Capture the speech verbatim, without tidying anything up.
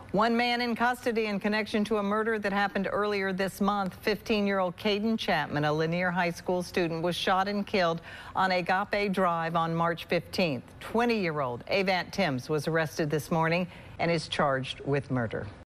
One man in custody in connection to a murder that happened earlier this month. fifteen-year-old Caden Chapman, a Lanier High School student, was shot and killed on Agape Drive on March fifteenth. twenty-year-old Avant Timms was arrested this morning and is charged with murder.